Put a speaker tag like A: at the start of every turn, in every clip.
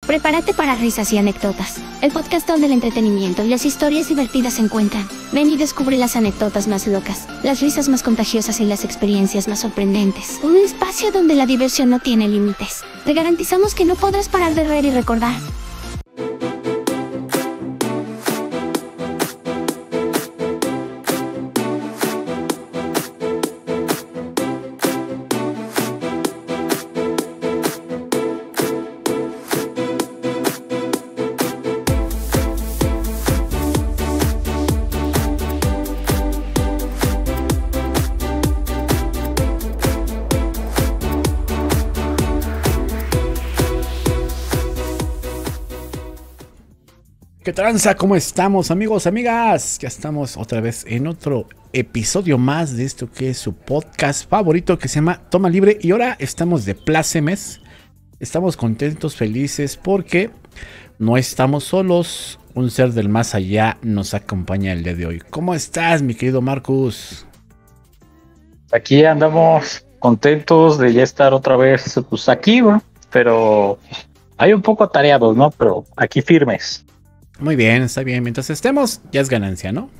A: Prepárate para risas y anécdotas. El podcast donde el entretenimiento y las historias divertidas se encuentran. Ven y descubre las anécdotas más locas, las risas más contagiosas y las experiencias más sorprendentes. Un espacio donde la diversión no tiene límites. Te garantizamos que no podrás parar de reír y recordar.
B: ¿Qué tranza? ¿Cómo estamos, amigos, amigas? Ya estamos otra vez en otro episodio más de esto que es su podcast favorito que se llama Toma Libre. Y ahora estamos de plácemes. Estamos contentos, felices porque no estamos solos. Un ser del más allá nos acompaña el día de hoy. ¿Cómo estás, mi querido Marcus?
C: Aquí andamos contentos de ya estar otra vez pues aquí, ¿no? Pero hay un poco atareados, ¿no? Pero aquí firmes.
B: Muy bien, está bien. Mientras estemos, ya es ganancia, ¿no?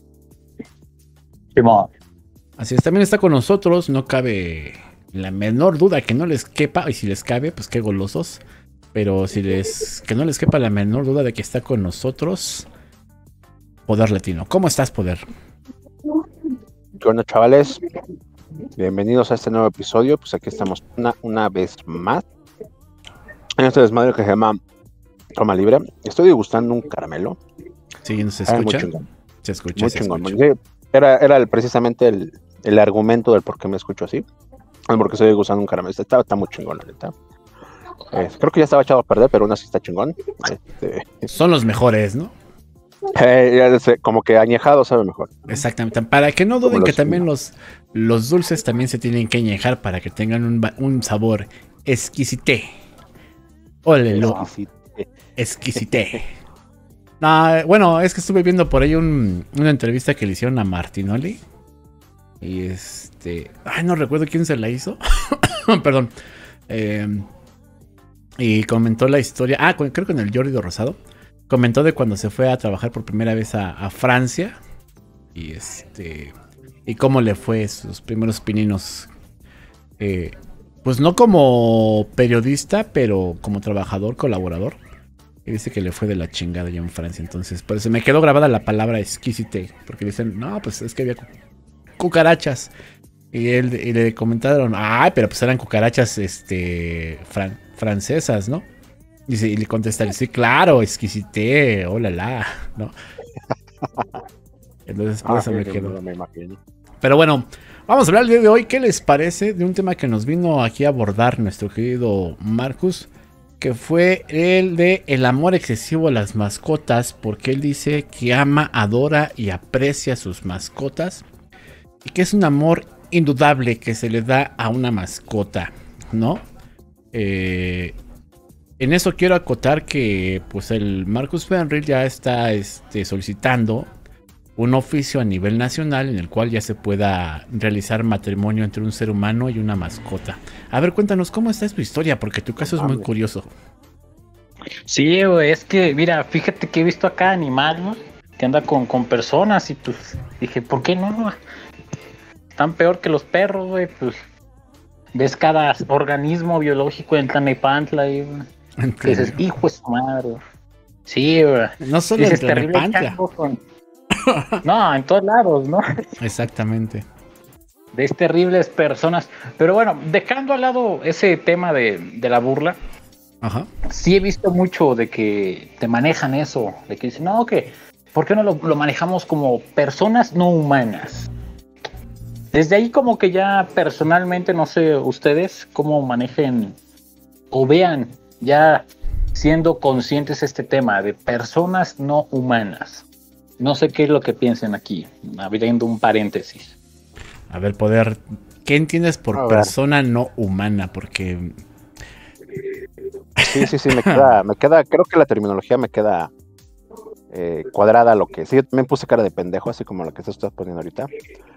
C: Simón.
B: Así es, también está con nosotros. No cabe la menor duda que no les quepa. Y si les cabe, pues qué golosos. Pero que no les quepa la menor duda de que está con nosotros Poder Latino. ¿Cómo estás, Poder?
D: Bueno, chavales, bienvenidos a este nuevo episodio. Pues aquí estamos una vez más en este desmadre que se llama Toma Libre. Estoy degustando un caramelo.
B: Sí, ¿no se escucha? Se escucha,
D: muy
B: se
D: chingón.
B: escucha.
D: Sí, era precisamente el argumento del por qué me escucho así. Porque estoy degustando un caramelo. Está muy chingón, la neta. Creo que ya estaba echado a perder, pero aún así está chingón.
B: Son los mejores, ¿no?
D: Como que añejado sabe mejor.
B: Exactamente. Para que no duden que también los dulces también se tienen que añejar para que tengan un sabor exquisité. Ólelo. Exquisité. No, bueno, es que estuve viendo por ahí una entrevista que le hicieron a Martinoli. Y no recuerdo quién se la hizo. Perdón. Y comentó la historia. Creo que en el Jordi do Rosado. Comentó de cuando se fue a trabajar por primera vez a Francia. Y cómo le fue sus primeros pininos. Pues no como periodista, pero como trabajador, colaborador. Y dice que le fue de la chingada ya en Francia. Entonces, por eso me quedó grabada la palabra exquisite. Porque dicen, no, pues es que había cucarachas. Y le comentaron, pero pues eran cucarachas francesas, ¿no? Y le contestaron, sí, claro, exquisite, oh la la, ¿no? Entonces, por eso me quedó.
D: Me imagino.
B: Pero bueno, vamos a hablar el día de hoy. ¿Qué les parece de un tema que nos vino aquí a abordar nuestro querido Marcus? Que fue el de el amor excesivo a las mascotas, porque él dice que ama, adora y aprecia a sus mascotas y que es un amor indudable que se le da a una mascota, ¿no? En eso quiero acotar que pues el Marcus Fenriel ya está solicitando un oficio a nivel nacional en el cual ya se pueda realizar matrimonio entre un ser humano y una mascota. A ver, cuéntanos cómo está tu historia, porque tu caso es muy curioso.
C: Sí, güey, es que, mira, fíjate que he visto acá animal, ¿no? Que anda con personas y pues dije, ¿por qué no? Están peor que los perros, güey, pues ves cada organismo biológico en Tlanepantla y que dices, hijo de su madre. Sí, güey.
B: No solo en Tlanepantla.
C: No, en todos lados, ¿no?
B: Exactamente.
C: De terribles personas. Pero bueno, dejando al lado ese tema de la burla.
B: Ajá.
C: Sí he visto mucho de que te manejan eso. De que dicen, no, que ¿por qué no lo manejamos como personas no humanas? Desde ahí como que ya personalmente, no sé ustedes cómo manejen o vean ya siendo conscientes este tema de personas no humanas. No sé qué es lo que piensen aquí, abriendo un paréntesis.
B: A ver, Poder, ¿qué entiendes por persona no humana? Porque...
D: Sí, me queda, creo que la terminología me queda cuadrada lo que... Sí, me puse cara de pendejo, así como lo que estás poniendo ahorita.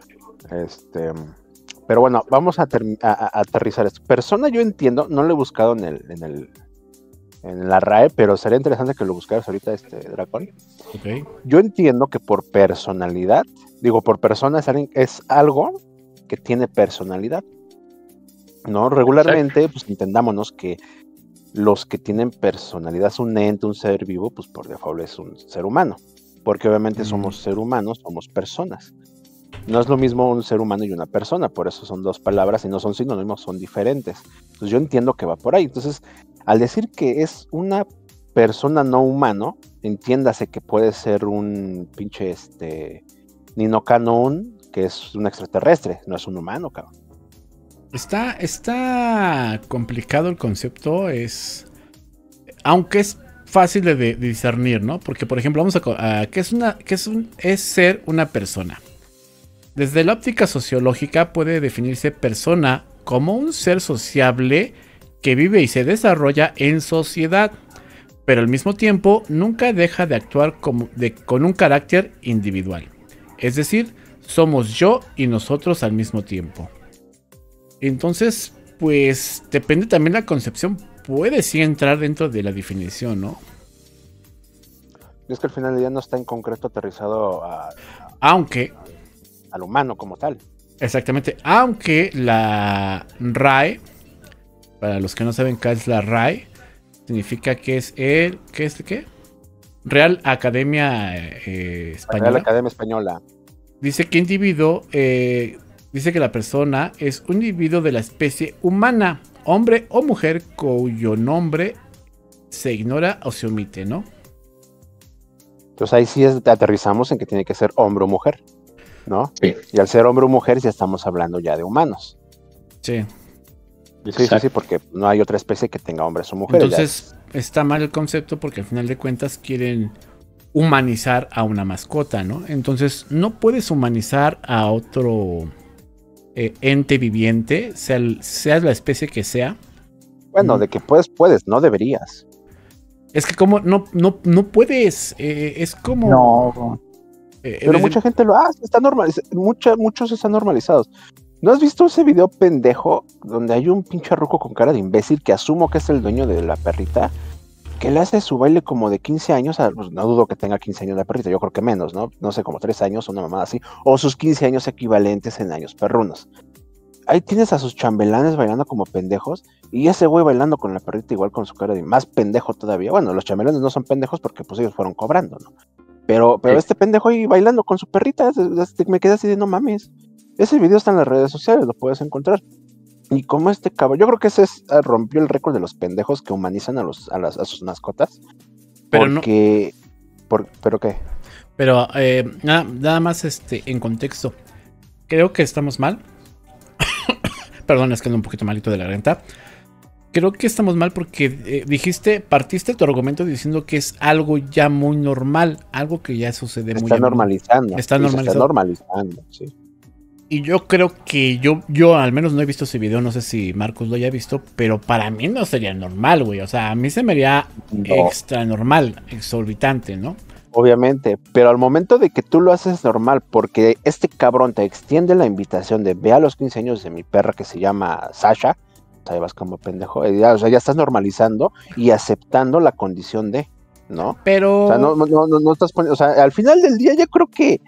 D: Pero bueno, vamos a aterrizar esto. Persona yo entiendo, no lo he buscado en el en la RAE, pero sería interesante que lo buscaras ahorita, Dracón.
B: Ok.
D: Yo entiendo que por personalidad, digo, por persona es algo que tiene personalidad, ¿no? Regularmente, pues entendámonos que los que tienen personalidad es un ente, un ser vivo, pues por default es un ser humano, porque obviamente somos ser humanos, somos personas. No es lo mismo un ser humano y una persona, por eso son dos palabras y no son sinónimos, son diferentes. Entonces yo entiendo que va por ahí. Entonces, al decir que es una persona no humano, entiéndase que puede ser un pinche Nino Canon, que es un extraterrestre, no es un humano, cabrón.
B: Está complicado el concepto, aunque es fácil de discernir, ¿no? Porque, por ejemplo, vamos a ¿qué es ser una persona? Desde la óptica sociológica puede definirse persona como un ser sociable que vive y se desarrolla en sociedad, pero al mismo tiempo nunca deja de actuar con un carácter individual. Es decir, somos yo y nosotros al mismo tiempo. Entonces, pues depende también la concepción, puede sí entrar dentro de la definición, ¿no?
D: Y es que al final del día no está en concreto aterrizado
B: Aunque,
D: al humano como tal.
B: exactamente, aunque la RAE, para los que no saben qué es la RAE, significa que es ¿qué? Real Academia Española.
D: Real Academia Española.
B: Dice que dice que la persona es un individuo de la especie humana, hombre o mujer, cuyo nombre se ignora o se omite, ¿no?
D: Entonces ahí sí aterrizamos en que tiene que ser hombre o mujer, ¿no?
C: Sí.
D: Y al ser hombre o mujer ya estamos hablando ya de humanos.
B: Sí.
D: Sí, porque no hay otra especie que tenga hombres o mujeres.
B: Entonces está mal el concepto porque al final de cuentas quieren humanizar a una mascota, ¿no? Entonces no puedes humanizar a otro ente viviente, sea la especie que sea.
D: Bueno, de que puedes, no deberías.
B: Es que como no puedes, es como...
C: No.
D: Pero mucha gente lo hace, está normalizado, muchos están normalizados. ¿No has visto ese video pendejo donde hay un pinche ruco con cara de imbécil que asumo que es el dueño de la perrita, que le hace su baile como de 15 años, pues no dudo que tenga 15 años la perrita, yo creo que menos, ¿no? No sé, como 3 años o una mamada así, o sus 15 años equivalentes en años perrunos. Ahí tienes a sus chambelanes bailando como pendejos, y ese güey bailando con la perrita igual con su cara de más pendejo todavía. Bueno, los chambelanes no son pendejos porque pues ellos fueron cobrando, ¿no? Pero sí. Este pendejo ahí bailando con su perrita, me quedé así de no mames. Ese video está en las redes sociales, lo puedes encontrar. Y como este cabrón, yo creo que ese rompió el récord de los pendejos que humanizan a sus mascotas.
B: Pero
D: porque,
B: no.
D: ¿Pero qué?
B: Pero nada más en contexto. Creo que estamos mal. Perdón, es que ando un poquito malito de la garganta. Creo que estamos mal porque partiste tu argumento diciendo que es algo ya muy normal, algo que ya sucede muy
D: Está normalizando.
B: Está
D: normalizando, sí.
B: Y yo creo que yo al menos no he visto ese video, no sé si Marcos lo haya visto, pero para mí no sería normal, güey. O sea, a mí se me haría extra normal, exorbitante, ¿no?
D: Obviamente, pero al momento de que tú lo haces normal, porque este cabrón te extiende la invitación de ve a los 15 años de mi perra que se llama Sasha, o sea, vas como pendejo, o sea, ya estás normalizando y aceptando la condición de, ¿no?
B: Pero...
D: O sea, no estás poniendo, o sea, al final del día yo creo que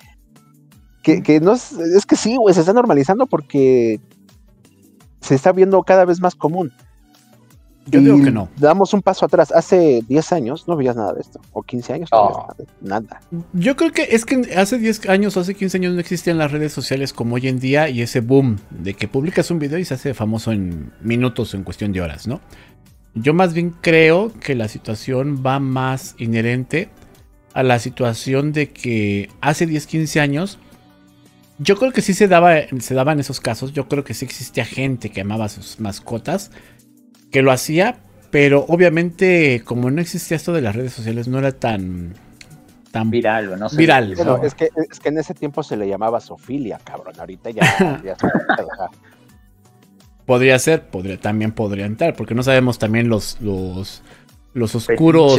D: no es que sí, güey, se está normalizando porque se está viendo cada vez más común.
B: Yo digo que no.
D: Damos un paso atrás. Hace 10 años no veías nada de esto. O 15 años no veías nada.
B: Yo creo que es que hace 10 años o hace 15 años no existían las redes sociales como hoy en día y ese boom de que publicas un video y se hace famoso en minutos o en cuestión de horas, ¿no? Yo más bien creo que la situación va más inherente a la situación de que hace 10, 15 años yo creo que sí se daba en esos casos. Yo creo que sí existía gente que amaba a sus mascotas, que lo hacía, pero obviamente como no existía esto de las redes sociales, no era tan
C: viral, ¿no?
B: Viral.
D: Bueno, ¿no? Es que en ese tiempo se le llamaba zoofilia, cabrón. Ahorita ya
B: Podría ser, también podría entrar, porque no sabemos también los oscuros,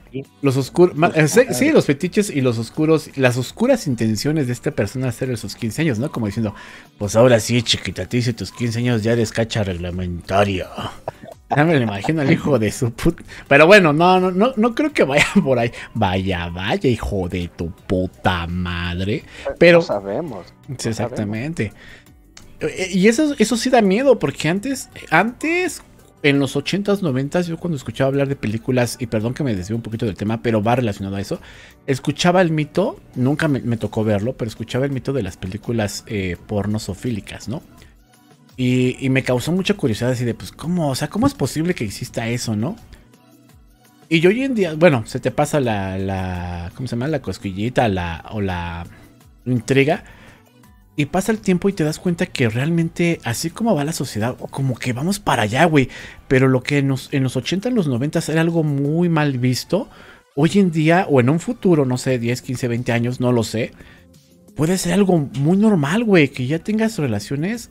B: sí, los fetiches y los oscuros, las oscuras intenciones de esta persona hacer esos 15 años, ¿no? Como diciendo, pues ahora sí, chiquita, te hice tus 15 años, ya eres cacha reglamentaria. Ya me lo imagino al hijo de su puta. Pero bueno, no creo que vaya por ahí. Vaya, hijo de tu puta madre. Pero
D: No sabemos.
B: sí, exactamente. Y eso sí da miedo, porque antes, en los 80s, 90s, yo cuando escuchaba hablar de películas, y perdón que me desvío un poquito del tema, pero va relacionado a eso, escuchaba el mito, nunca me tocó verlo, pero escuchaba el mito de las películas pornosofílicas, ¿no? Y me causó mucha curiosidad así de, pues, ¿cómo? O sea, ¿cómo es posible que exista eso, no? Y yo hoy en día, bueno, se te pasa ¿cómo se llama? La cosquillita o la intriga. Y pasa el tiempo y te das cuenta que realmente, así como va la sociedad, como que vamos para allá, güey. Pero lo que en los 80, en los 90 era algo muy mal visto, hoy en día, o en un futuro, no sé, 10, 15, 20 años, no lo sé, puede ser algo muy normal, güey. Que ya tengas relaciones,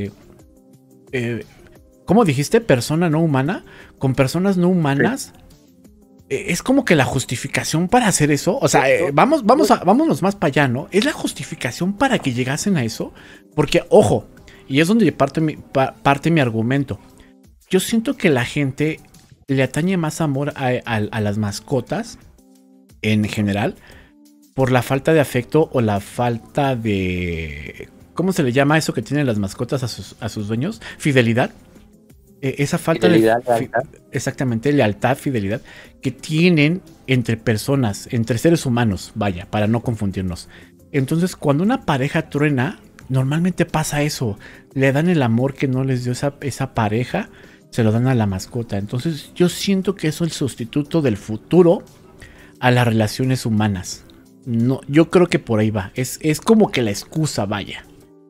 B: ¿cómo dijiste? Persona no humana, con personas no humanas. Sí. Es como que la justificación para hacer eso, o sea, vámonos más para allá, ¿no? Es la justificación para que llegasen a eso, porque, ojo, y es donde parte mi argumento. Yo siento que la gente le atañe más amor a las mascotas en general por la falta de afecto o la falta de... ¿Cómo se le llama eso que tienen las mascotas a sus dueños? Fidelidad. Esa falta
C: lealtad.
B: Exactamente, lealtad, fidelidad que tienen entre personas, entre seres humanos, vaya, para no confundirnos. Entonces, cuando una pareja truena, normalmente pasa eso. Le dan el amor que no les dio esa pareja, se lo dan a la mascota. Entonces, yo siento que eso es el sustituto del futuro a las relaciones humanas. No, yo creo que por ahí va. Es como que la excusa, vaya.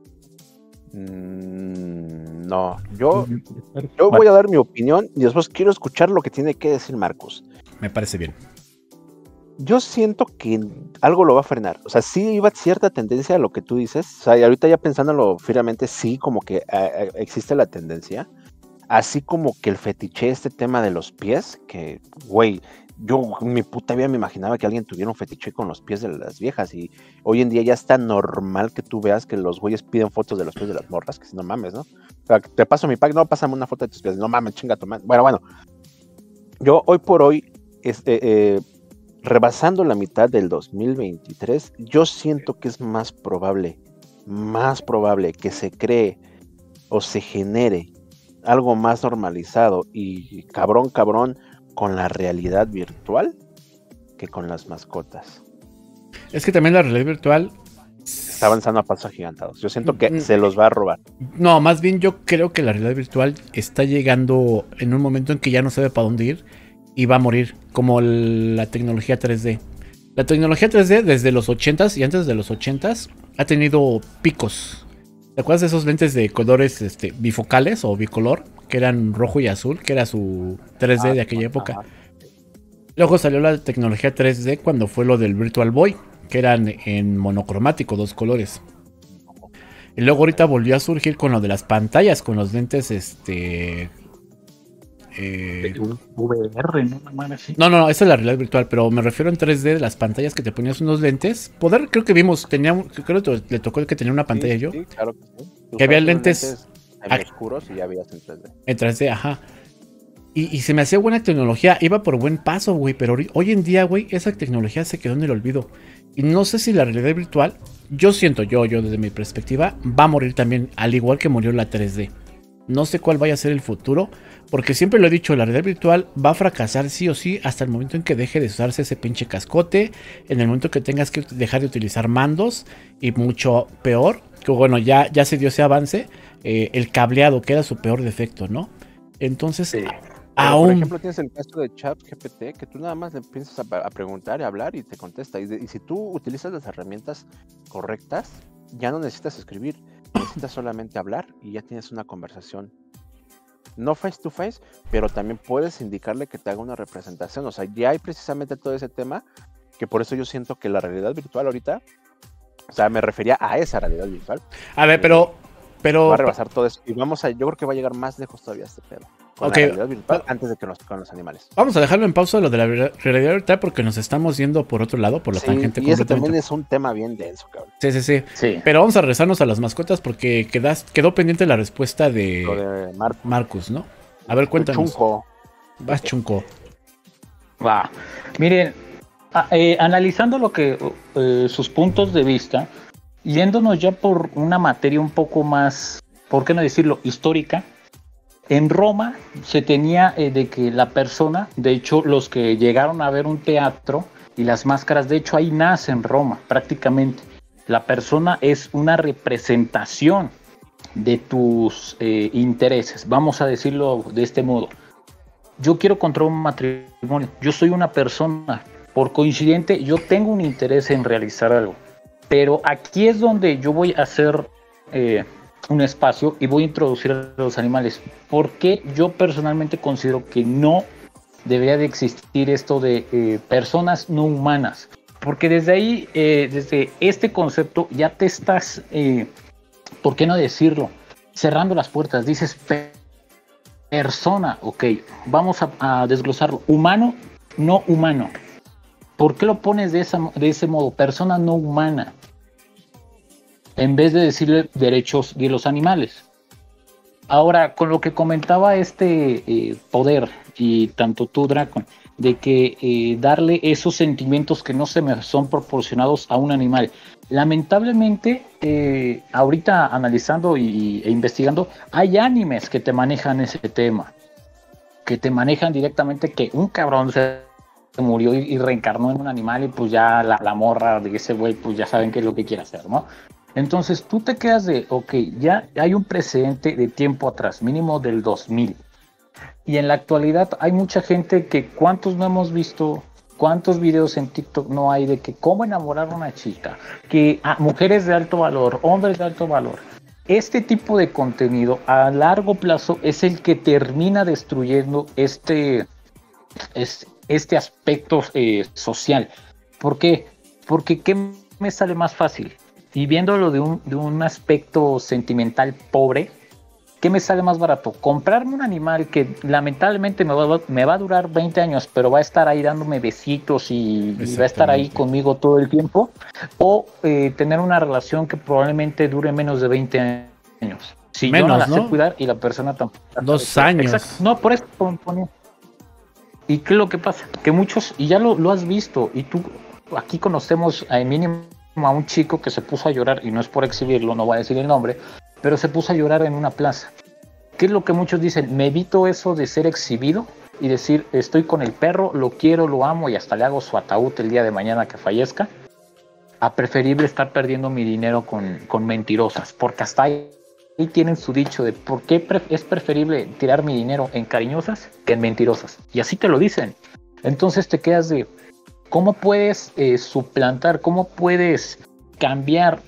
D: No, yo voy a dar mi opinión y después quiero escuchar lo que tiene que decir Marcus.
B: Me parece bien.
D: Yo siento que algo lo va a frenar. O sea, sí iba cierta tendencia a lo que tú dices. O sea, y ahorita ya pensándolo fríamente, sí, como que existe la tendencia. Así como que el fetiche, este tema de los pies, que, güey, yo en mi puta vida me imaginaba que alguien tuviera un fetiche con los pies de las viejas y hoy en día ya está normal que tú veas que los güeyes piden fotos de los pies de las morras, que si no mames, ¿no? O sea, te paso mi pack, no, pásame una foto de tus pies, no mames, chinga tu madre. Bueno, yo hoy por hoy, rebasando la mitad del 2023, yo siento que es más probable que se cree o se genere algo más normalizado y cabrón, con la realidad virtual que con las mascotas.
B: Es que también la realidad virtual
D: está avanzando a pasos agigantados. Yo siento que se los va a robar.
B: No, más bien yo creo que la realidad virtual está llegando en un momento en que ya no sabe para dónde ir y va a morir, como la tecnología 3D. La tecnología 3D desde los 80s y antes de los 80s ha tenido picos. ¿Te acuerdas de esos lentes de colores bifocales o bicolor? Que eran rojo y azul, que era su 3D de aquella época. Luego salió la tecnología 3D cuando fue lo del Virtual Boy, que eran en monocromático, 2 colores. Y luego ahorita volvió a surgir con lo de las pantallas, con los lentes
C: VR,
B: No, esa es la realidad virtual, pero me refiero en 3D de las pantallas que te ponías unos lentes. Creo que vimos, creo que le tocó que tenía una pantalla yo.
D: Sí, claro que sí.
B: Que había lentes
D: oscuros y ya veías en 3D.
B: En 3D, ajá. Y se me hacía buena tecnología, iba por buen paso, güey, pero hoy en día, güey, esa tecnología se quedó en el olvido. Y no sé si la realidad virtual, yo siento, yo desde mi perspectiva, va a morir también, al igual que murió la 3D. No sé cuál vaya a ser el futuro, porque siempre lo he dicho, la realidad virtual va a fracasar sí o sí hasta el momento en que deje de usarse ese pinche cascote, en el momento que tengas que dejar de utilizar mandos, y mucho peor, que bueno, ya se dio ese avance, el cableado, que era su peor defecto, ¿no? Entonces,
D: sí.
B: Aún...
D: Por ejemplo, tienes el caso de ChatGPT, que tú nada más le empiezas a preguntar y a hablar y te contesta. Y si tú utilizas las herramientas correctas, ya no necesitas escribir, necesitas solamente hablar y ya tienes una conversación. No face to face, pero también puedes indicarle que te haga una representación. O sea, ya hay precisamente todo ese tema, que por eso yo siento que la realidad virtual ahorita, o sea, me refería a esa realidad virtual.
B: A ver, pero
D: va a rebasar todo eso. Y yo creo que va a llegar más lejos todavía este pedo. Con la realidad virtual antes de que con los animales.
B: Vamos a dejarlo en pausa lo de la realidad virtual porque nos estamos yendo por otro lado, por la tangente.
D: Y eso también es un tema bien denso, cabrón.
B: Sí. Pero vamos a regresarnos a las mascotas porque quedó pendiente la respuesta de Marcus, ¿no? A ver, cuéntanos.
D: Chunco.
B: Vas, Chunco.
C: Va. Miren, analizando lo que sus puntos de vista, yéndonos ya por una materia un poco más, ¿por qué no decirlo?, histórica. En Roma se tenía de que la persona, de hecho, los que llegaron a ver un teatro y las máscaras, de hecho, ahí nace en Roma, prácticamente. La persona es una representación de tus intereses, vamos a decirlo de este modo. Yo quiero contraer un matrimonio, yo soy una persona, por coincidente, yo tengo un interés en realizar algo, pero aquí es donde yo voy a hacer un espacio y voy a introducir a los animales, porque yo personalmente considero que no debería de existir esto de personas no humanas, porque desde ahí, desde este concepto ya te estás, ¿por qué no decirlo?, cerrando las puertas. Dices persona, ok, vamos a desglosarlo, humano, no humano. ¿Por qué lo pones de ese modo? Persona no humana, en vez de decirle derechos de los animales. Ahora, con lo que comentaba poder, y tanto tú, Dracon, de que darle esos sentimientos que no se me son proporcionados a un animal. Lamentablemente, ahorita analizando e investigando, hay animes que te manejan ese tema, que te manejan directamente que un cabrón se murió y reencarnó en un animal, y pues ya la morra de ese güey, pues ya saben qué es lo que quiere hacer, ¿no? Entonces tú te quedas de, ok, ya hay un precedente de tiempo atrás, mínimo del 2000. Y en la actualidad hay mucha gente que, ¿cuántos no hemos visto? ¿Cuántos videos en TikTok no hay de que cómo enamorar a una chica? Que mujeres de alto valor, hombres de alto valor. Este tipo de contenido a largo plazo es el que termina destruyendo este aspecto social. ¿Por qué? Porque ¿qué me sale más fácil? Y viéndolo de un aspecto sentimental pobre, ¿qué me sale más barato? Comprarme un animal que lamentablemente me va a durar 20 años, pero va a estar ahí dándome besitos y va a estar ahí conmigo todo el tiempo, o tener una relación que probablemente dure menos de 20 años. Si menos, yo no la sé cuidar y la persona tampoco.
B: 2 años.
C: Exacto. No, por eso ponía. ¿Y qué es lo que pasa? Que muchos, y ya lo has visto, y tú, aquí conocemos a mínimo a un chico que se puso a llorar, y no es por exhibirlo, no voy a decir el nombre, pero se puso a llorar en una plaza. ¿Qué es lo que muchos dicen? Me evito eso de ser exhibido y decir, estoy con el perro, lo quiero, lo amo y hasta le hago su ataúd el día de mañana que fallezca, a preferible estar perdiendo mi dinero con mentirosas, porque hasta ahí tienen su dicho de por qué es preferible tirar mi dinero en cariñosas que en mentirosas, y así te lo dicen. Entonces te quedas de, ¿cómo puedes suplantar, cómo puedes cambiar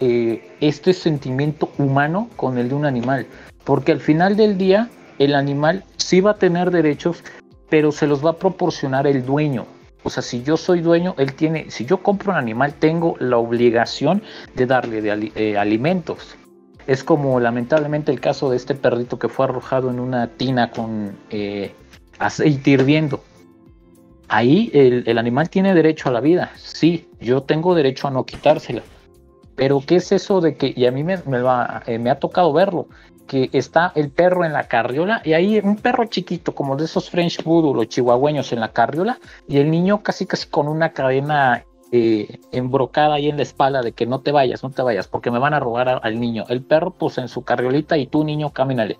C: este sentimiento humano con el de un animal? Porque al final del día el animal sí va a tener derechos, pero se los va a proporcionar el dueño. O sea, si yo soy dueño, si yo compro un animal, tengo la obligación de darle alimentos. Es como lamentablemente el caso de este perrito que fue arrojado en una tina con aceite hirviendo. Ahí el animal tiene derecho a la vida. Sí, yo tengo derecho a no quitársela. Pero ¿qué es eso de que, y a mí me ha tocado verlo, que está el perro en la carriola, y ahí un perro chiquito, como de esos French Poodle o chihuahueños en la carriola, y el niño casi con una cadena embrocada ahí en la espalda de que no te vayas, porque me van a robar al niño. El perro pues en su carriolita y tú, niño, camínale.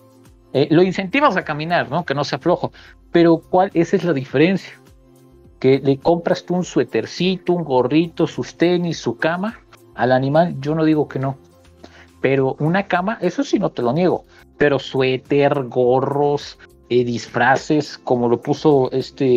C: Lo incentivas a caminar, ¿no? Que no sea flojo. Pero esa es la diferencia. Que le compras tú un suétercito, un gorrito, sus tenis, su cama. Al animal yo no digo que no. Pero una cama, eso sí no te lo niego. Pero suéter, gorros, disfraces, como lo puso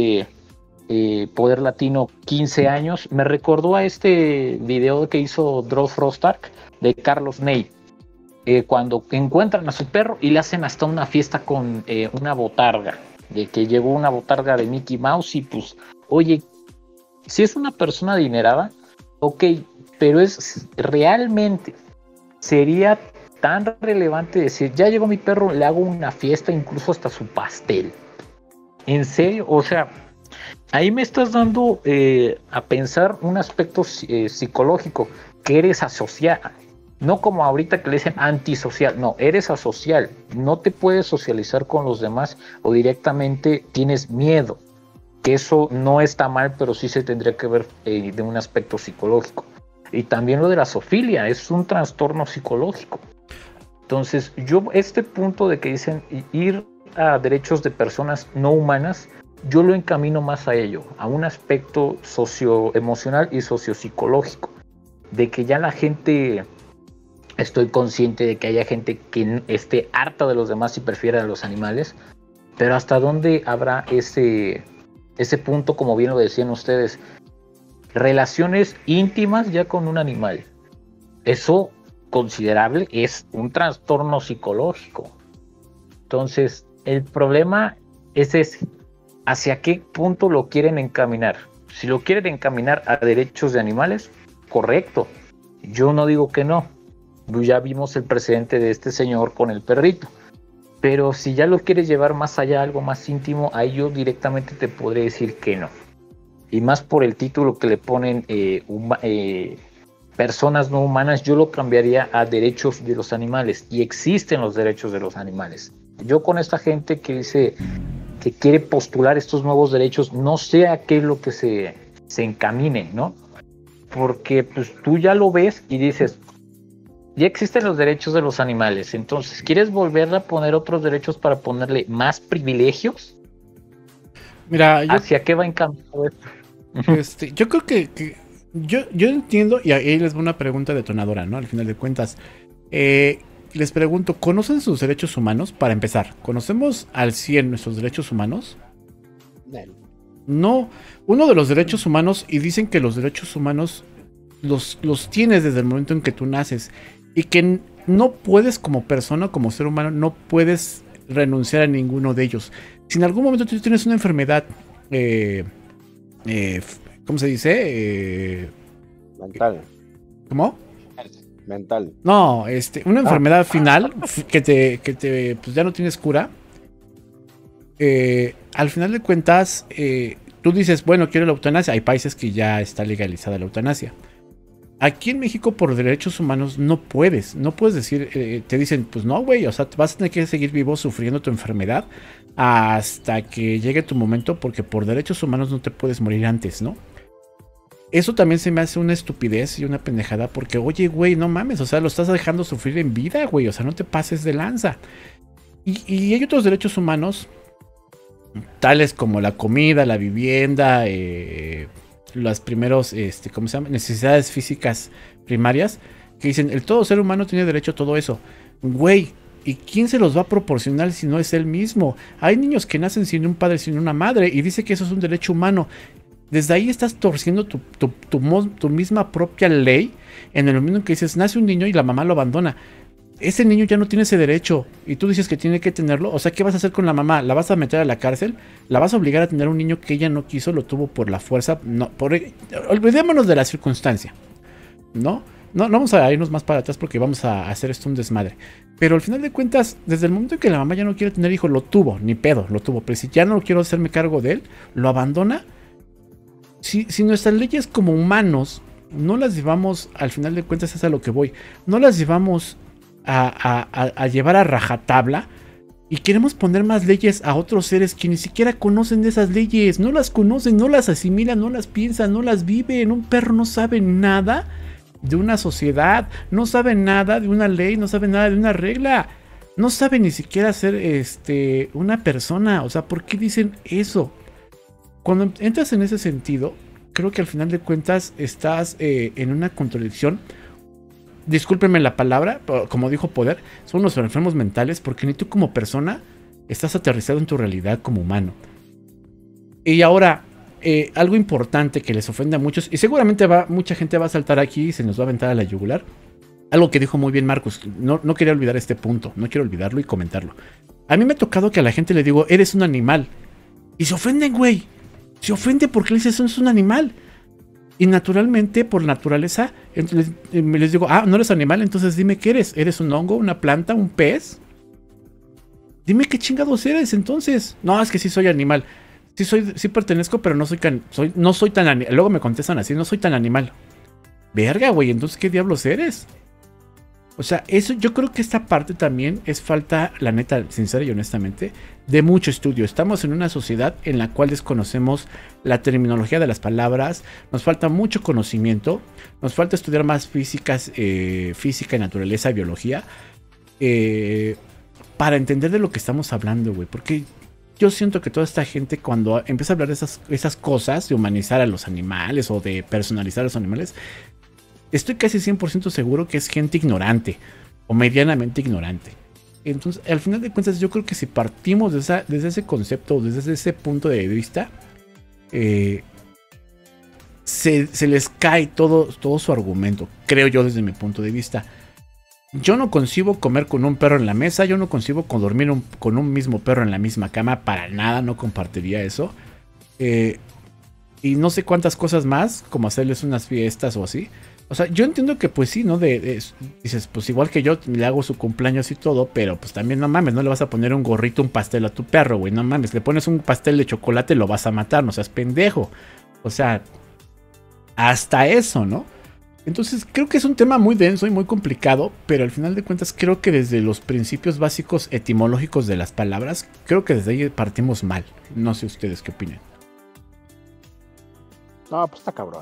C: Poder Latino 15 años, me recordó a este video que hizo Drow Frostark de Carlos Ney. Cuando encuentran a su perro y le hacen hasta una fiesta con una botarga, de que llegó una botarga de Mickey Mouse, y pues, oye, si es una persona adinerada, ok, pero realmente sería tan relevante decir, ya llegó mi perro, le hago una fiesta, incluso hasta su pastel. ¿En serio? O sea, ahí me estás dando a pensar un aspecto psicológico, que eres asocial. No como ahorita que le dicen antisocial, no, eres asocial, no te puedes socializar con los demás o directamente tienes miedo, que eso no está mal, pero sí se tendría que ver de un aspecto psicológico. Y también lo de la zoofilia, es un trastorno psicológico. Entonces, yo este punto de que dicen ir a derechos de personas no humanas, yo lo encamino más a ello, a un aspecto socioemocional y sociopsicológico, de que ya la gente... Estoy consciente de que haya gente que esté harta de los demás y prefiera a los animales, pero ¿hasta dónde habrá ese punto, como bien lo decían ustedes? Relaciones íntimas ya con un animal. Eso considerable es un trastorno psicológico. Entonces, el problema es ese. ¿Hacia qué punto lo quieren encaminar? Si lo quieren encaminar a derechos de animales, correcto. Yo no digo que no. Ya vimos el precedente de este señor con el perrito. Pero si ya lo quieres llevar más allá, algo más íntimo, ahí yo directamente te podré decir que no. Y más por el título que le ponen personas no humanas, yo lo cambiaría a derechos de los animales. Y existen los derechos de los animales. Yo con esta gente que dice que quiere postular estos nuevos derechos, no sé a qué es lo que se encamine, ¿no? Porque pues tú ya lo ves y dices... Ya existen los derechos de los animales, entonces, ¿quieres volver a poner otros derechos para ponerle más privilegios?
B: Mira,
C: ¿hacia qué va encaminado esto?
B: Yo creo que yo entiendo, y ahí les voy una pregunta detonadora, ¿no? Al final de cuentas, les pregunto, ¿conocen sus derechos humanos? Para empezar, ¿conocemos al 100 nuestros derechos humanos? No, uno de los derechos humanos, y dicen que los derechos humanos los tienes desde el momento en que tú naces. Y que no puedes como persona, como ser humano, no puedes renunciar a ninguno de ellos. Si en algún momento tú tienes una enfermedad, ¿cómo se dice?
D: Mental.
B: ¿Cómo?
D: Mental.
B: No, una enfermedad final que te pues ya no tienes cura. Al final de cuentas, tú dices, bueno, quiero la eutanasia. Hay países que ya está legalizada la eutanasia. Aquí en México, por derechos humanos, no puedes decir, te dicen, pues no, güey, o sea, vas a tener que seguir vivo sufriendo tu enfermedad hasta que llegue tu momento, porque por derechos humanos no te puedes morir antes, ¿no? Eso también se me hace una estupidez y una pendejada, porque, oye, güey, no mames, o sea, lo estás dejando sufrir en vida, güey, o sea, no te pases de lanza. Y hay otros derechos humanos, tales como la comida, la vivienda, las primeros, ¿cómo se llama? Necesidades físicas primarias, que dicen, el todo ser humano tiene derecho a todo eso. Güey, ¿y quién se los va a proporcionar si no es él mismo? Hay niños que nacen sin un padre, sin una madre, y dice que eso es un derecho humano. Desde ahí estás torciendo tu misma propia ley, en el momento en que dices, nace un niño y la mamá lo abandona. Ese niño ya no tiene ese derecho y tú dices que tiene que tenerlo. O sea, ¿qué vas a hacer con la mamá? ¿La vas a meter a la cárcel? ¿La vas a obligar a tener un niño que ella no quiso, lo tuvo por la fuerza? No, olvidémonos de la circunstancia, ¿no? No vamos a irnos más para atrás porque vamos a hacer esto un desmadre. Pero al final de cuentas, desde el momento en que la mamá ya no quiere tener hijo, lo tuvo, ni pedo, lo tuvo. Pero si ya no quiero hacerme cargo de él, lo abandona. Si nuestras leyes como humanos no las llevamos, al final de cuentas es a lo que voy, no las llevamos a llevar a rajatabla y queremos poner más leyes a otros seres que ni siquiera conocen de esas leyes, no las conocen, no las asimilan, no las piensan, no las viven. Un perro no sabe nada de una sociedad, no sabe nada de una ley, no sabe nada de una regla, no sabe ni siquiera ser una persona. O sea, ¿por qué dicen eso? Cuando entras en ese sentido, creo que al final de cuentas estás en una contradicción. Discúlpenme la palabra, como dijo Poder, son unos enfermos mentales, porque ni tú como persona estás aterrizado en tu realidad como humano. Y ahora, algo importante que les ofende a muchos, y seguramente mucha gente va a saltar aquí y se nos va a aventar a la yugular. Algo que dijo muy bien Marcus, no quería olvidar este punto, no quiero olvidarlo y comentarlo. A mí me ha tocado que a la gente le digo, eres un animal. Y se ofenden, güey. Se ofende porque le dices, eso es un animal. Y naturalmente, por naturaleza, les digo, no eres animal, entonces dime qué eres. ¿Eres un hongo, una planta, un pez? Dime qué chingados eres entonces. No, es que sí soy animal. Sí pertenezco, pero no soy tan animal. Luego me contestan así, no soy tan animal. Verga, güey, entonces ¿qué diablos eres? O sea, eso yo creo que esta parte también es falta, la neta, sincera y honestamente, de mucho estudio. Estamos en una sociedad en la cual desconocemos la terminología de las palabras, nos falta mucho conocimiento, nos falta estudiar más física y naturaleza, biología, para entender de lo que estamos hablando, güey. Porque yo siento que toda esta gente cuando empieza a hablar de esas cosas, de humanizar a los animales o de personalizar a los animales, estoy casi 100% seguro que es gente ignorante o medianamente ignorante. Entonces, al final de cuentas, yo creo que si partimos desde ese concepto, desde ese punto de vista, se les cae todo su argumento, creo yo desde mi punto de vista. Yo no concibo comer con un perro en la mesa, yo no concibo con dormir con un mismo perro en la misma cama, para nada, no compartiría eso. Y no sé cuántas cosas más, como hacerles unas fiestas o así. O sea, yo entiendo que pues sí, ¿no? Dices, pues igual que yo le hago su cumpleaños y todo, pero pues también no mames, no le vas a poner un gorrito, un pastel a tu perro, güey, no mames, le pones un pastel de chocolate, lo vas a matar, no seas pendejo. O sea, hasta eso, ¿no? Entonces creo que es un tema muy denso y muy complicado, pero al final de cuentas creo que desde los principios básicos etimológicos de las palabras, creo que desde ahí partimos mal. No sé ustedes qué opinan.
D: No, pues está cabrón.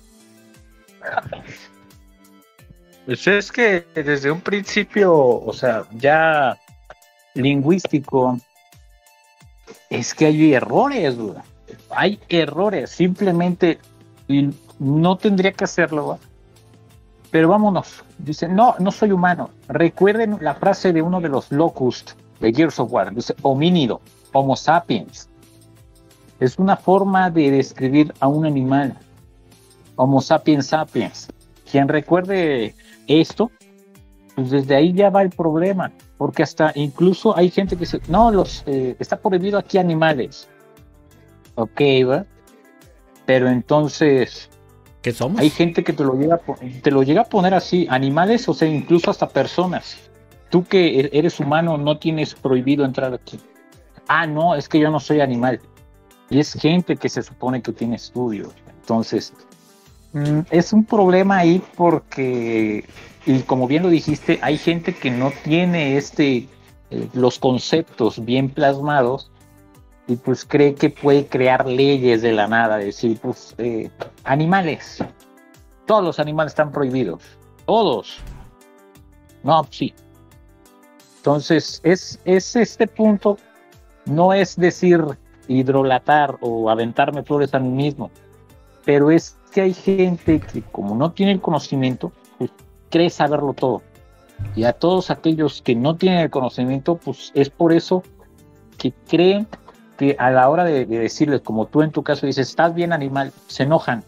C: Pues es que desde un principio, o sea, ya lingüístico, es que hay errores, duda. Hay errores, simplemente y no tendría que hacerlo, ¿va? Pero vámonos. Dice, no soy humano. Recuerden la frase de uno de los Locust de Gears of War. Dice, homínido, Homo sapiens. Es una forma de describir a un animal. Homo sapiens sapiens. Quien recuerde esto, pues desde ahí ya va el problema. Porque hasta incluso hay gente que dice, no, está prohibido aquí animales. Ok, ¿va? Pero entonces...
B: ¿Qué somos?
C: Hay gente que te lo llega a poner así, animales, o sea, incluso hasta personas. Tú que eres humano no tienes prohibido entrar aquí. Ah, no, es que yo no soy animal. Y es gente que se supone que tiene estudios. Entonces, es un problema ahí porque, y como bien lo dijiste, hay gente que no tiene los conceptos bien plasmados y pues cree que puede crear leyes de la nada, decir, pues, animales, todos los animales están prohibidos, todos. No, sí. Entonces, es este punto, no es decir hidrolatar o aventarme flores a mí mismo, pero es que hay gente que como no tiene el conocimiento, pues cree saberlo todo. Y a todos aquellos que no tienen el conocimiento, pues es por eso que creen que a la hora de decirles, como tú en tu caso dices, estás bien animal, se enojan.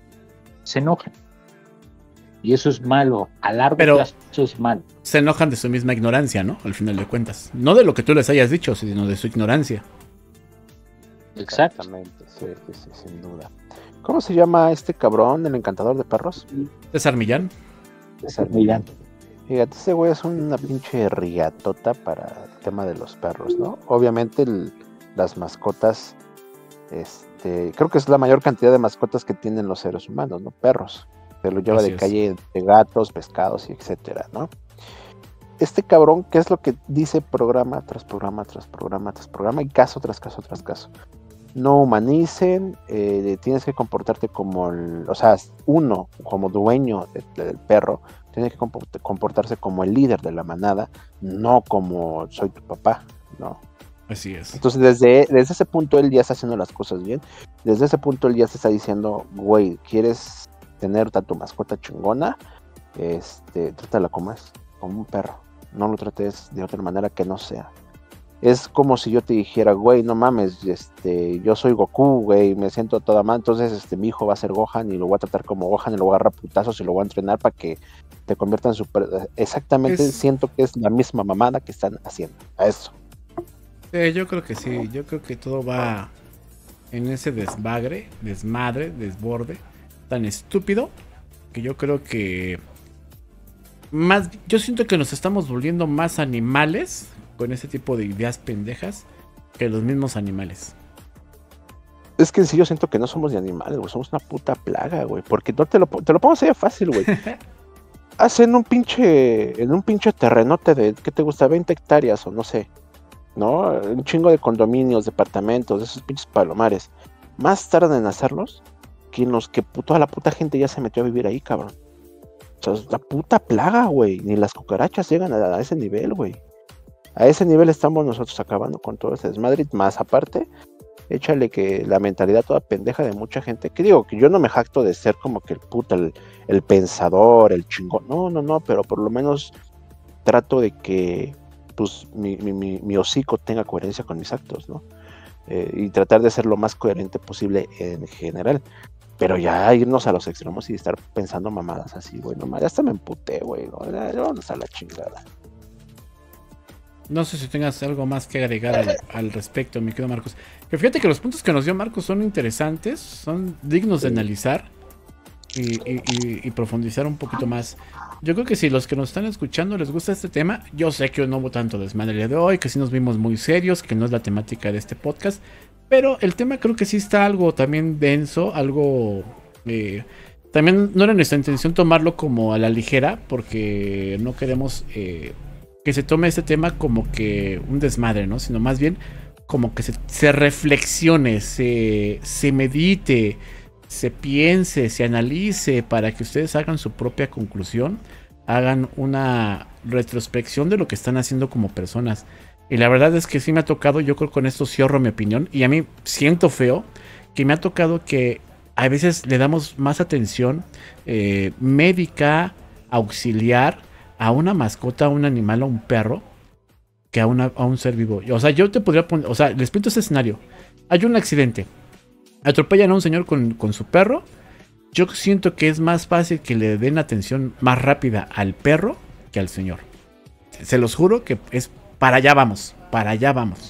C: Y eso es malo, a largo plazo eso es malo.
B: Se enojan de su misma ignorancia, ¿no? Al final de cuentas. No de lo que tú les hayas dicho, sino de su ignorancia.
D: Exactamente, sí, sin duda. ¿Cómo se llama este cabrón, el encantador de perros?
B: César Millán.
D: César Millán. Fíjate, ese güey es una pinche riatota para el tema de los perros, ¿no? Obviamente las mascotas, creo que es la mayor cantidad de mascotas que tienen los seres humanos, ¿no? Perros. Se lo lleva de calle de gatos, pescados y etcétera, ¿no? Este cabrón, ¿qué es lo que dice programa tras programa tras programa tras programa y caso tras caso tras caso? No humanicen, tienes que comportarte como uno, como dueño del perro, tiene que comportarse como el líder de la manada, no como soy tu papá, ¿no?
B: Así es.
D: Entonces desde ese punto él ya está haciendo las cosas bien. Desde ese punto él ya te está diciendo, güey, ¿quieres tener a tu mascota chingona? Trátala como un perro. No lo trates de otra manera que no sea. Es como si yo te dijera, güey, no mames, yo soy Goku, güey, me siento toda mal, entonces mi hijo va a ser Gohan y lo voy a tratar como Gohan y lo voy a agarrar putazos y lo voy a entrenar para que te convierta en super... Exactamente, siento que es la misma mamada que están haciendo. A eso.
B: Yo creo que sí, yo creo que todo va en ese desmadre, desborde, tan estúpido, que yo creo que yo siento que nos estamos volviendo más animales con ese tipo de ideas pendejas que los mismos animales.
D: Es que sí, yo siento que no somos de animales, güey, somos una puta plaga, güey, porque no te lo pongo así de fácil, güey. hacen en un pinche terrenote de, ¿qué te gusta? 20 hectáreas o no sé, ¿no? Un chingo de condominios, departamentos, esos pinches palomares. Más tardan en hacerlos que en los que toda la puta gente ya se metió a vivir ahí, cabrón. O sea, es la puta plaga, güey. Ni las cucarachas llegan a ese nivel, güey. A ese nivel estamos nosotros acabando con todo ese desmadre. Más aparte, échale que la mentalidad toda pendeja de mucha gente. Que digo, que yo no me jacto de ser como que el pensador, el chingón. No, pero por lo menos trato de que pues mi hocico tenga coherencia con mis actos, ¿no? Y tratar de ser lo más coherente posible en general. Pero ya irnos a los extremos y estar pensando mamadas así, güey, no, ya hasta me emputé, güey, ¿no? Vámonos a la chingada.
B: No sé si tengas algo más que agregar al respecto, mi querido Marcos. Que fíjate que los puntos que nos dio Marcos son interesantes, son dignos de analizar y profundizar un poquito más. Yo creo que si los que nos están escuchando les gusta este tema, yo sé que no hubo tanto desmadre el día de hoy, que sí nos vimos muy serios, que no es la temática de este podcast, pero el tema creo que sí está algo también denso, algo... también no era nuestra intención tomarlo como a la ligera, porque no queremos que se tome este tema como que un desmadre, ¿no? Sino más bien como que se reflexione, se medite, se piense, se analice para que ustedes hagan su propia conclusión, hagan una retrospección de lo que están haciendo como personas. Y la verdad es que sí me ha tocado, yo creo que con esto cierro mi opinión, y a mí siento feo que me ha tocado que a veces le damos más atención médica, auxiliar, a una mascota, a un animal, a un perro, que a un ser vivo. O sea, yo te podría poner, o sea, les pinto ese escenario. Hay un accidente, atropellan a un señor con su perro. Yo siento que es más fácil que le den atención más rápida al perro que al señor. Se los juro que es para allá vamos, para allá vamos.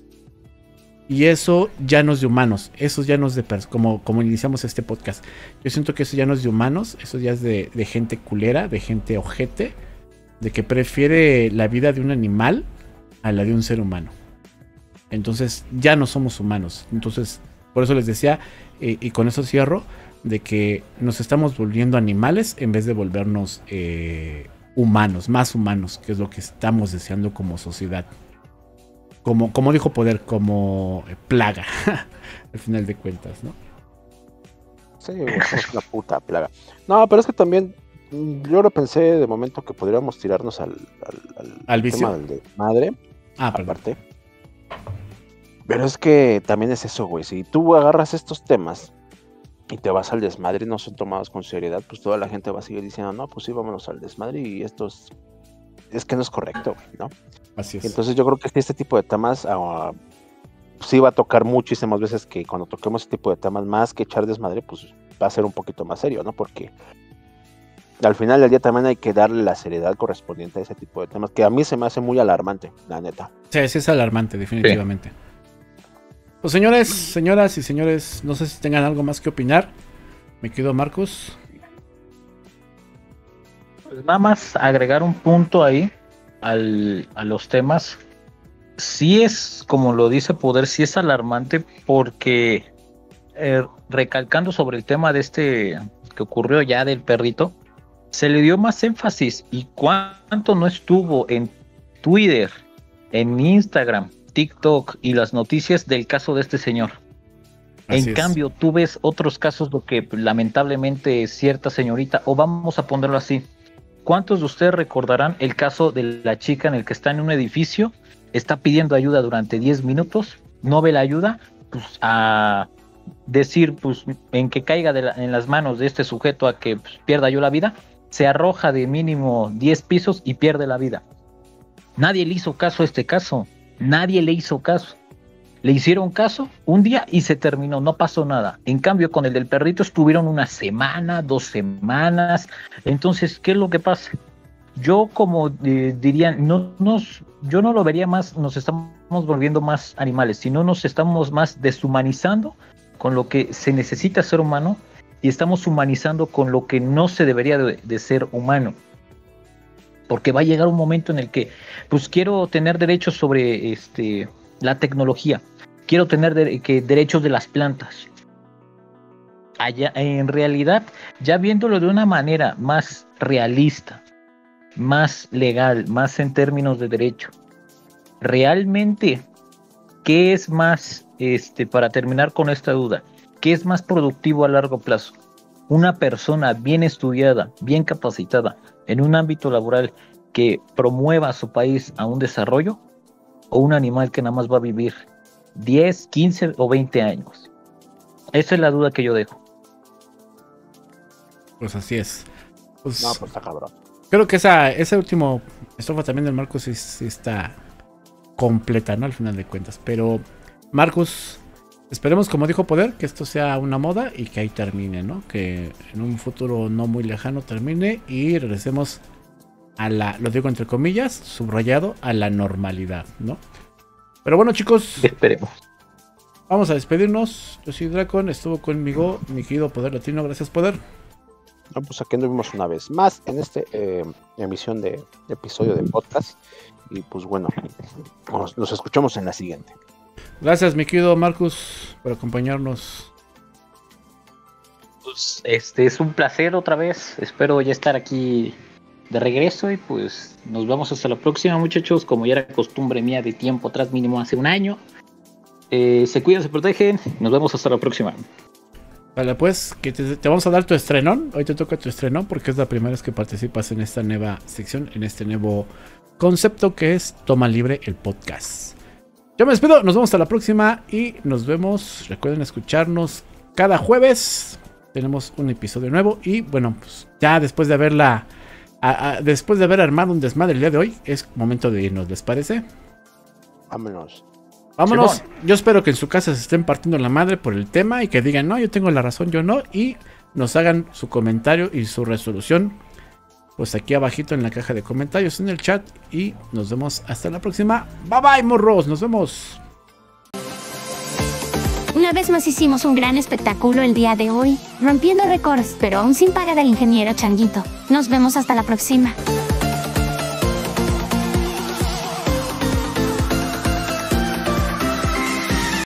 B: Y eso ya no es de humanos, eso ya no es de como iniciamos este podcast. Yo siento que eso ya no es de humanos, eso ya es de gente culera, de gente ojete, de que prefiere la vida de un animal a la de un ser humano. Entonces ya no somos humanos. Entonces por eso les decía, y con eso cierro, de que nos estamos volviendo animales en vez de volvernos humanos, más humanos, que es lo que estamos deseando como sociedad. Como dijo Poder, como plaga, al final de cuentas, ¿no?
D: Sí, es una puta plaga. No, pero es que también yo lo pensé de momento que podríamos tirarnos
B: al vicio
D: tema de madre,
B: aparte.
D: Pero es que también es eso, güey. Si tú agarras estos temas y te vas al desmadre y no son tomados con seriedad, pues toda la gente va a seguir diciendo, no, pues sí, vámonos al desmadre, y esto es que no es correcto, güey, ¿no?
B: Así es.
D: Entonces yo creo que este tipo de temas sí va a tocar muchísimas veces, que cuando toquemos este tipo de temas, más que echar desmadre, pues va a ser un poquito más serio, ¿no? Porque al final del día también hay que darle la seriedad correspondiente a ese tipo de temas, que a mí se me hace muy alarmante, la neta.
B: Sí, es alarmante, definitivamente. Sí. Pues señores, señoras y señores, no sé si tengan algo más que opinar. Me quedo Marcos.
C: Pues nada más agregar un punto ahí a los temas. Sí es, como lo dice Poder, sí es alarmante, porque recalcando sobre el tema de este que ocurrió ya del perrito, se le dio más énfasis, y cuánto no estuvo en Twitter, en Instagram, TikTok y las noticias del caso de este señor. En cambio, tú ves otros casos, lo que lamentablemente cierta señorita, o vamos a ponerlo así, ¿cuántos de ustedes recordarán el caso de la chica en el que está en un edificio, está pidiendo ayuda durante 10 minutos, no ve la ayuda, pues a decir, pues en que caiga en las manos de este sujeto a que pues, pierda yo la vida, se arroja de mínimo 10 pisos y pierde la vida? Nadie le hizo caso a este caso, nadie le hizo caso. Le hicieron caso un día y se terminó, no pasó nada. En cambio, con el del perrito estuvieron una semana, 2 semanas. Entonces, ¿qué es lo que pasa? Yo como diría, yo no lo vería más, nos estamos volviendo más animales, sino nos estamos más deshumanizando con lo que se necesita ser humano, y estamos humanizando con lo que no se debería de ser humano. Porque va a llegar un momento en el que, pues quiero tener derechos sobre la tecnología, quiero tener derechos de las plantas. allá, en realidad, ya viéndolo de una manera más realista, más legal, más en términos de derecho, realmente, ¿qué es más, para terminar con esta duda, qué es más productivo a largo plazo? Una persona bien estudiada, bien capacitada, en un ámbito laboral que promueva a su país a un desarrollo, o un animal que nada más va a vivir 10, 15 o 20 años. Esa es la duda que yo dejo.
B: Pues así es. Pues,
D: No, pues está cabrón.
B: creo que esa última estrofa también del Marcus sí está completa, ¿no? Al final de cuentas. Pero, Marcus, esperemos, como dijo Poder, que esto sea una moda y que ahí termine, ¿no? Que en un futuro no muy lejano termine y regresemos a lo digo entre comillas, subrayado, a la normalidad, ¿no? Pero bueno, chicos,
C: Esperemos.
B: vamos a despedirnos. Yo soy Dracon, estuvo conmigo mi querido Poder Latino. Gracias, Poder.
D: No, pues aquí nos vimos una vez más en esta emisión de episodio de podcast. Y pues bueno, nos escuchamos en la siguiente.
B: Gracias, mi querido Marcus, por acompañarnos.
C: Pues, es un placer otra vez. Espero ya estar aquí de regreso y pues nos vemos hasta la próxima, muchachos. Como ya era costumbre mía de tiempo atrás, mínimo hace un año. Se cuidan, se protegen. Nos vemos hasta la próxima.
B: Vale, pues, que te vamos a dar tu estrenón. Hoy te toca tu estrenón porque es la primera vez que participas en esta nueva sección, en este nuevo concepto que es Toma Libre, el podcast. Yo me despido, nos vemos hasta la próxima y nos vemos. Recuerden escucharnos cada jueves. Tenemos un episodio nuevo y bueno, pues ya después de haberla... después de haber armado un desmadre el día de hoy, es momento de irnos, ¿les parece?
D: Vámonos.
B: Vámonos.
C: Simón.
B: Yo espero que en su casa se estén partiendo la madre por el tema y que digan, no, yo tengo la razón, yo no, y nos hagan su comentario y su resolución, pues aquí abajito en la caja de comentarios en el chat, y nos vemos hasta la próxima. Bye bye, morros, nos vemos.
A: Una vez más hicimos un gran espectáculo el día de hoy, rompiendo récords, pero aún sin pagar al ingeniero Changuito. Nos vemos hasta la próxima.